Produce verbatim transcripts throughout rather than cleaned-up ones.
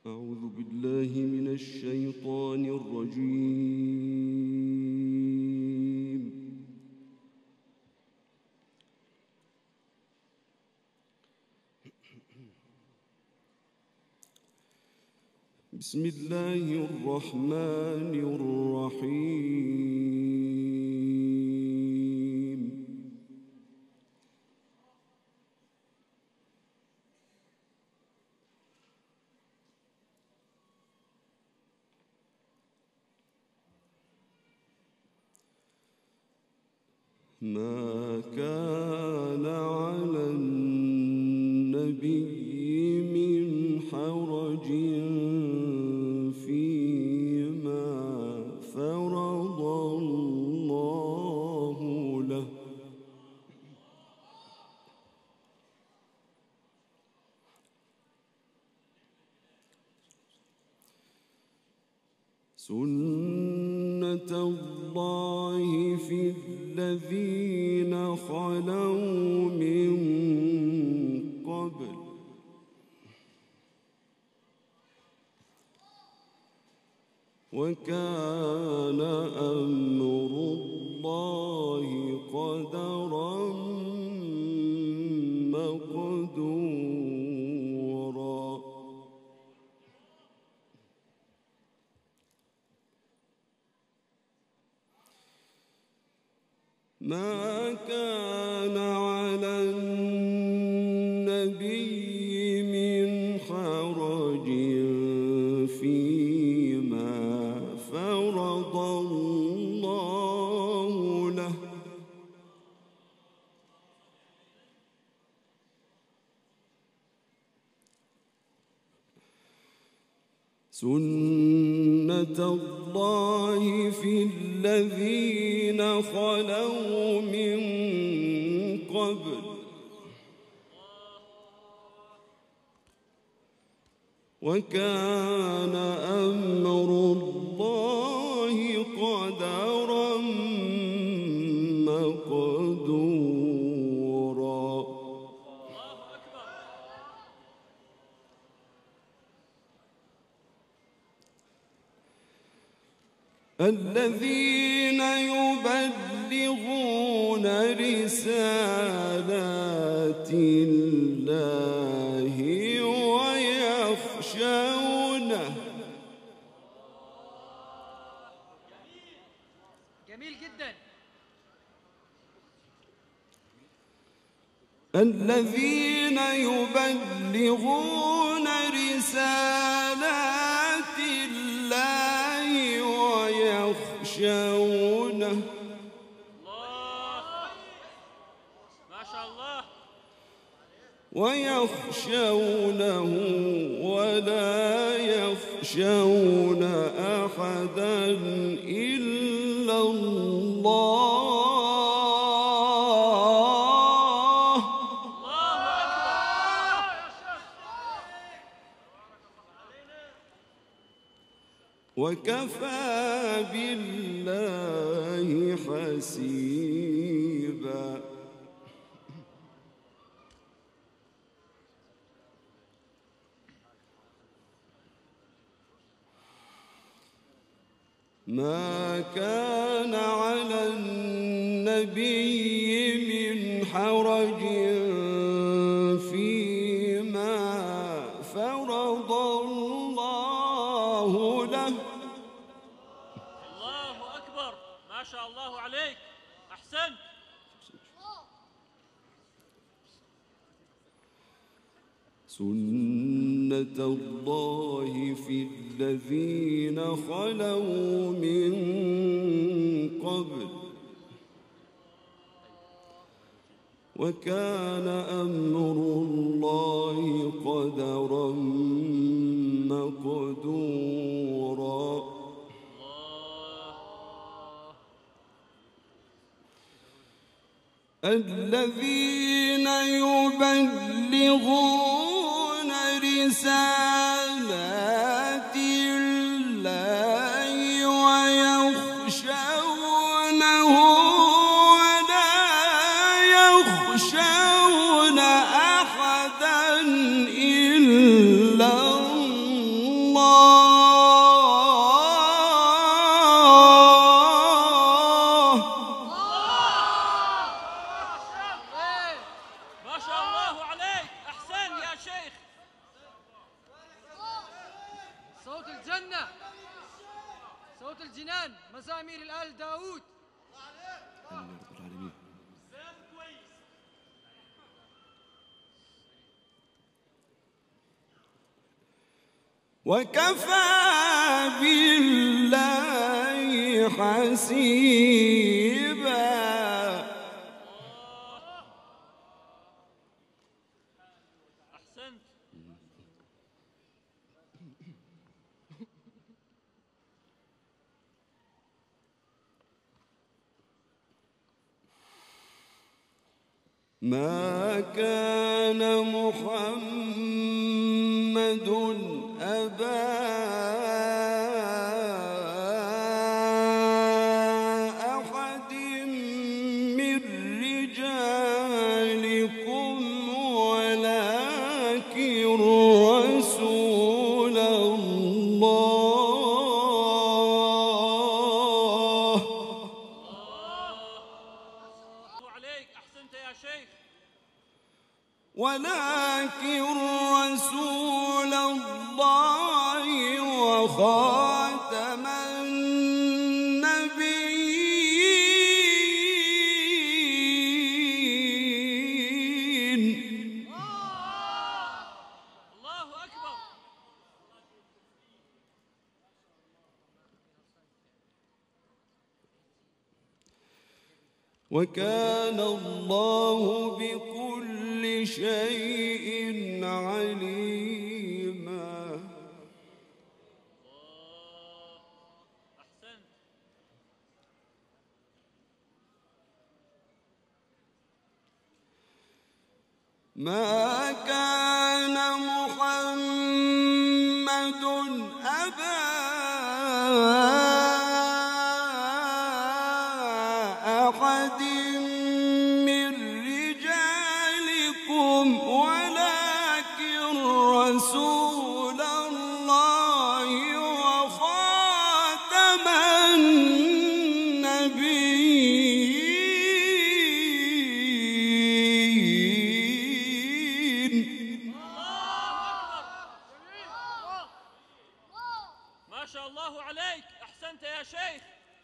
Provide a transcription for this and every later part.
أعوذ بالله من الشيطان الرجيم. بسم الله الرحمن الرحيم. ما كان على النبي من حرج فيما فرض الله له، سنة الله في الذين خلوا من قبل، وكان أمر الله قدرا مقدورا. ما كان على النبي من حرج فيما فرض الله له، سنة الله في الذين خلوا من قبل، وكان أمر الله قدرا مقدورا. الذين يبلغون رسالات الله ويخشونه. جميل جدا. الذين يبلغون رسالات الله ويخشونه. ما شاء الله. ويخشونه ولا يخشون أحدا إلا الله. وكفى بالله حسيبا. ما كان على النبي من حرج فيما فرض الله له. الله أكبر، ما شاء الله عليك، أحسنت. سنة الله في الذين خلوا من قبل، وكان أمر الله قدرا مقدورا. الذين يبلغون رسالات الله ويخشونه ولا يخشون أحدا إلا الله. الجنة، صوت الجنان، مزامير الآل داود. آمين يا رب العالمين. وكفى بالله حسيبا. أحسنت. ما كان محمد أبا أحد من رجالكم ولكن رسول الله. عليك. أحسنت يا شيخ. ولكن رسول الله وخاتم النبيين. الله أكبر. وكان الله بكل شيء عليما. أحسنت. ما كان محمد أبا أحد من رجالكم ولكن رسول الله وخاتم النبيين. ما شاء الله عليك. أحسنت يا شيخ.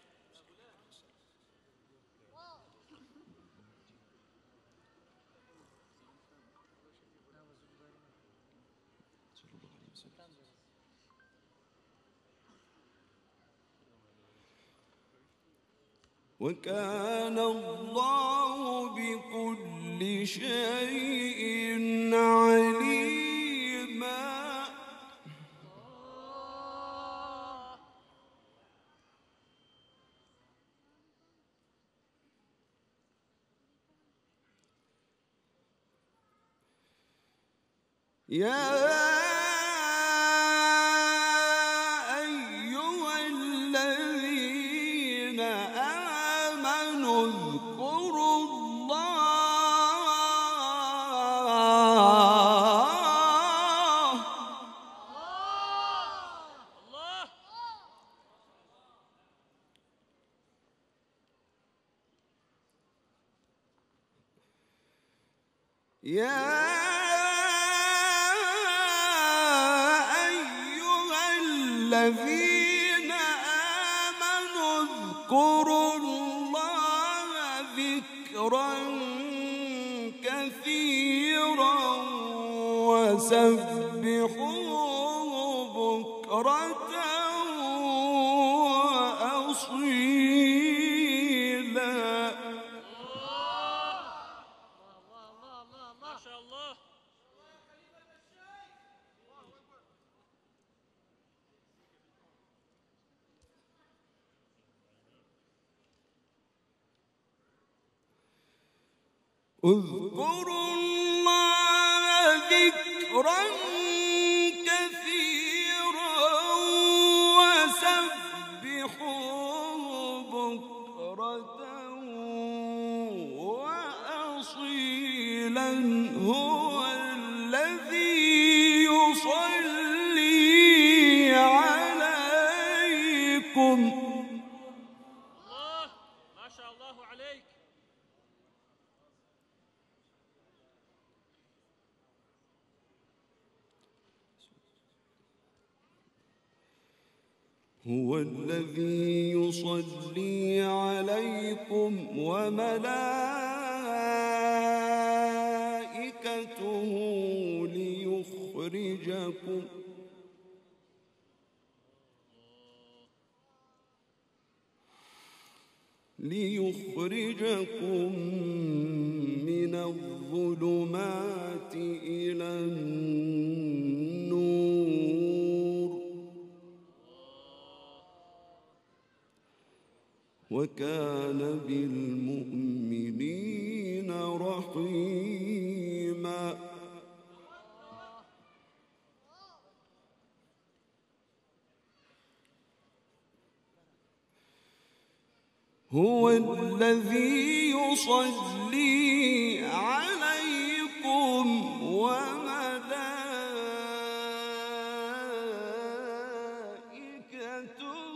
وكان الله بكل شيء عليما. يا أيها الذين آمنوا اذكروا الله. الله. يا الذين آمنوا اذكروا الله ذكرا كثيرا وسبحوه بكرة وأصيلا. ما شاء الله. اذكروا الله ذكرا كثيرا وسبحوه بكرة وأصيلا. هو الذي يصلي عليكم. الله. ما شاء الله عليك. هو الذي يصلي عليكم وملائكته ليخرجكم ليخرجكم من الظلمات إلى النور وكان بالمؤمنين رحيما. هو الذي يصلي عليكم وملائكته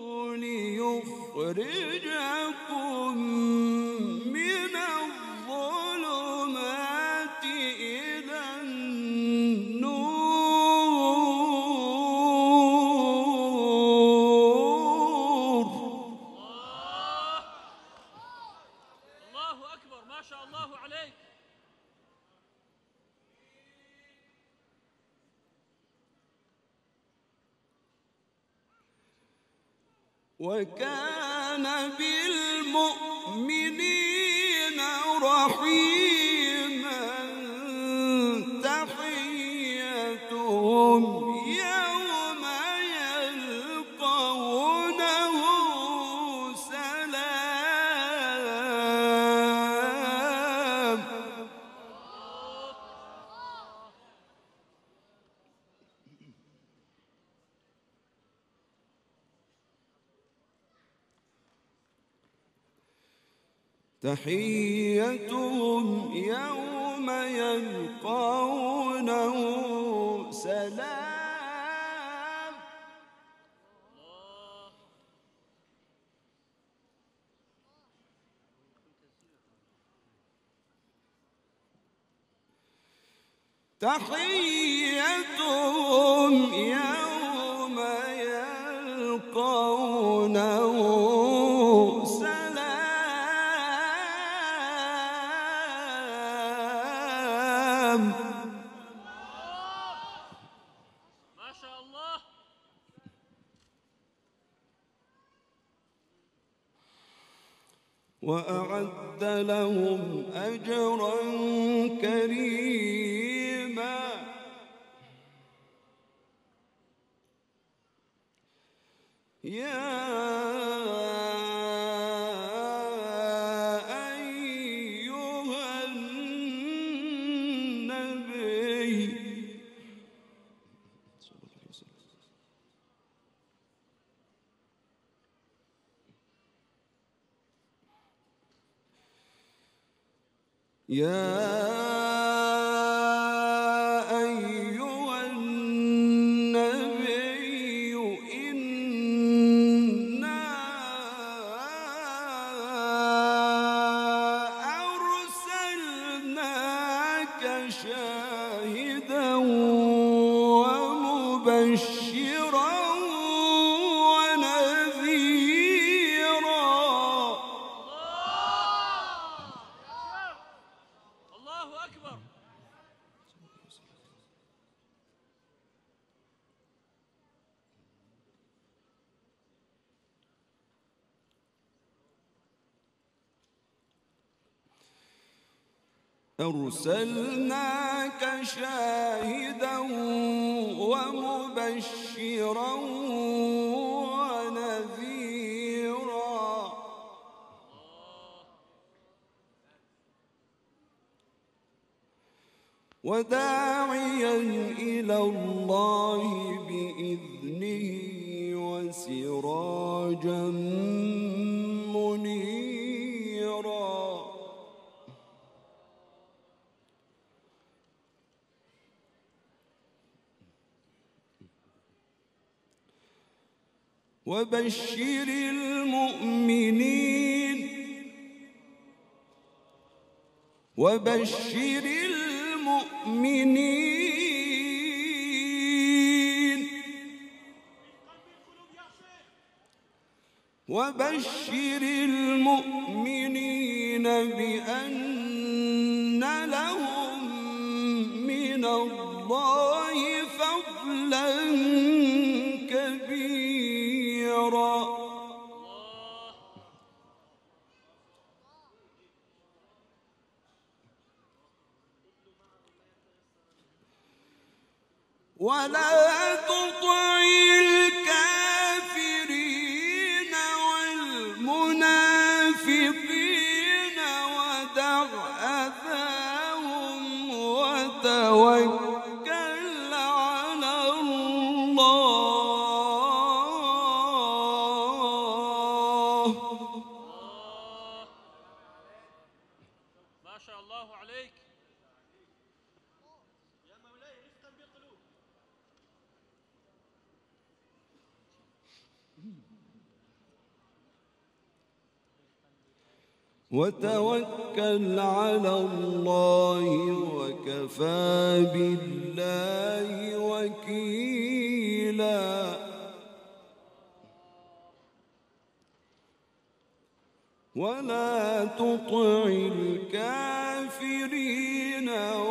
ليخرجكم من الظلمات إلى النور ما شاء الله عليك. وكان بالمؤمنين رحيما. تحيتهم يوم يلقونه سلام. تحيتهم يوم يلقونه سلام. تحيتهم يوم يلقونه ما شاء الله. وأعد لهم أجرا كريما. يا أيها النبي يا أيها النبي إنا أرسلناك شاهدا ومبشرا ونذيرا. الله أكبر. أرسلناك شاهدا ومبشرا ونذيرا. وداعيا إلى الله بإذنه وسراجا منيرا. وبشر المؤمنين وبشر المؤمنين وبشر المؤمنين بأن لهم من الله فضلا كبيرا. ولا تطع الكافرين والمنافقين ودع أذاهم وتوكل على الله. ما شاء الله عليك. وتوكل على الله وكفى بالله وكيلا. ولا تطع الكافرين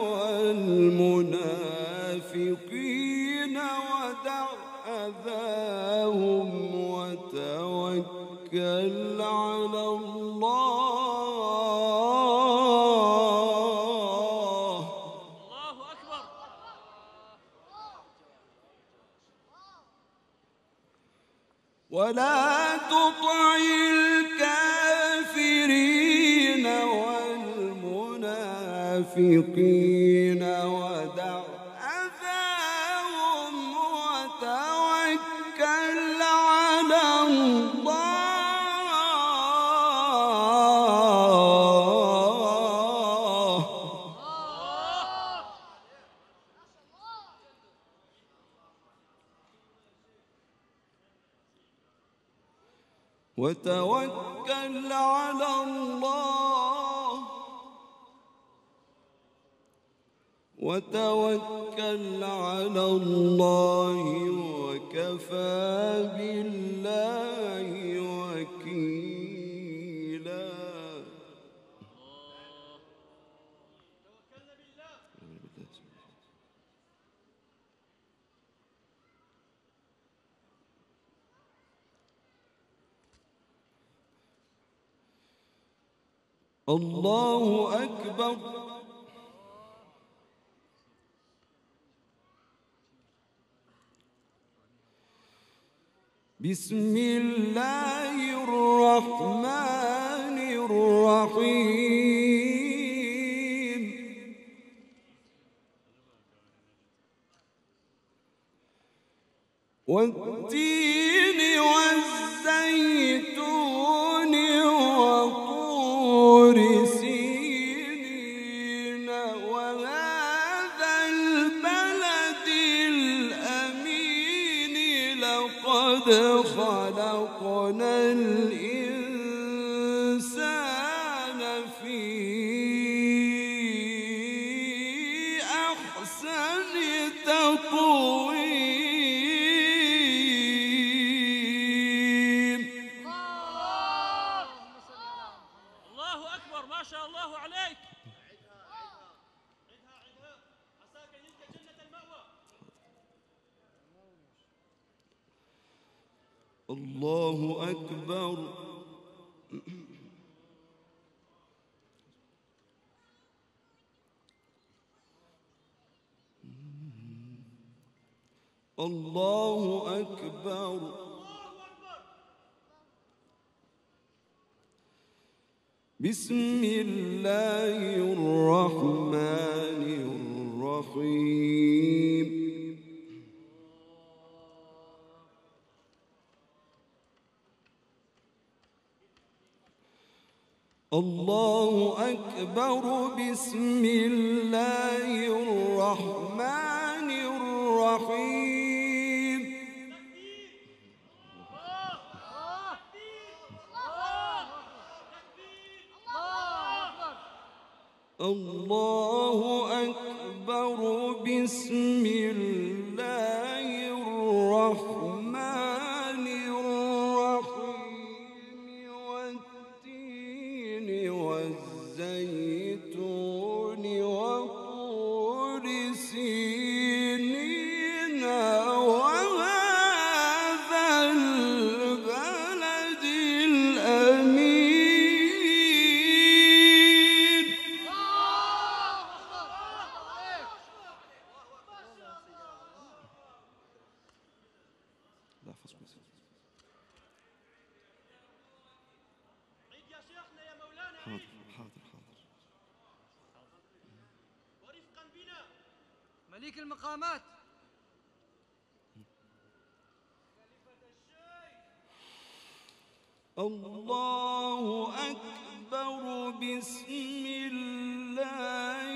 والمنافقين ودع أذاهم وتوكل على الله. ولا تطع الكافرين والمنافقين ودع أذاهم وتوكل على الله. وتوكل على الله وتوكل على الله وكفى بالله وكيلا. الله أكبر. بسم الله الرحمن الرحيم. والتين والزيتون وطور سينين وهذا البلد الأمين لقد خلقنا الإنسان في أحسن تقويم. الله أكبر. ما شاء الله عليك. الله أكبر. الله أكبر. بسم الله الرحمن الرحيم. الله أكبر. بسم الله الرحمن الرحيم. الله أكبر. بسم الله الرحمن الرحيم. يحفظكم. عيد يا شيخنا يا مولانا. حاضر عيد. حاضر حاضر. ورفقا بنا مليك المقامات. الله أكبر. بسم الله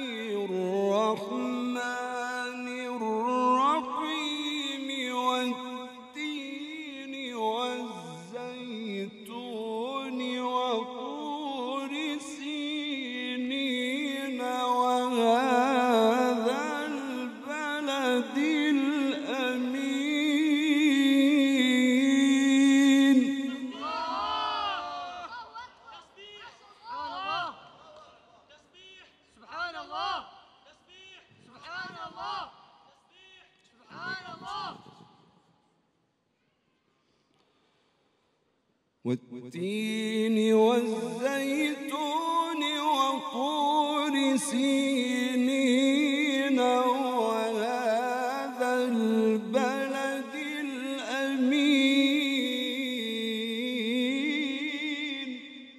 الرحمن الرحيم. والتين والزيتون وطور سينين وهذا البلد الأمين. سبحان الله. سبحان الله. سبحان الله. والتين والزيتون وطور سينين وهذا البلد الأمين.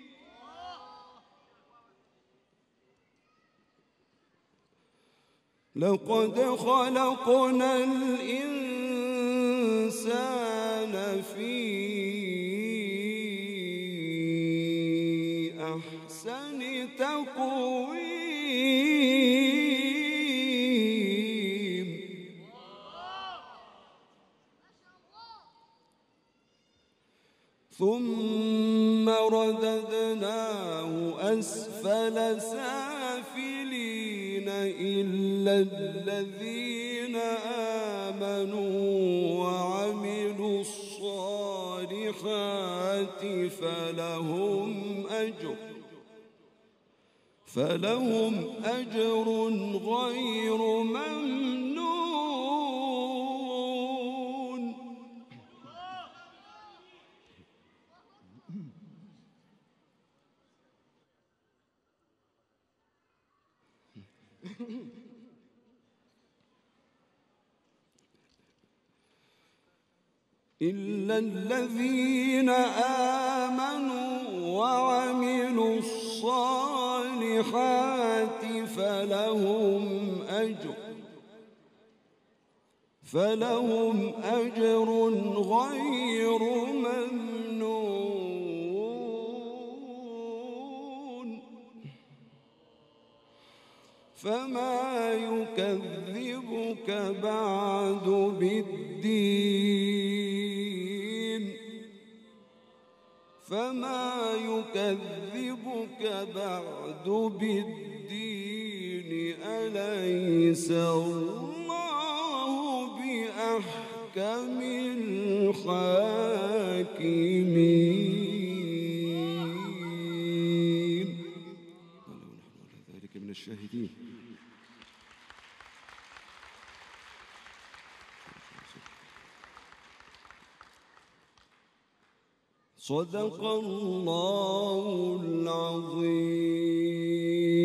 لقد خلقنا الإنسان في أحسن تقويم. ثم رددناه أسفل سافلين إلا الذين آمنوا وعملوا الصالحات فلهم أجر فلهم أجر غير ممنون. إلا الذين آمنوا وعملوا الصالحات فلهم أجر فلهم أجر غير ممنون. فما يكذبك بعد بالدين فما يكذبك بعد بالدين أليس الله بأحكم الحاكمين. ونحن على ذلك من الشاهدين. صدق الله العظيم.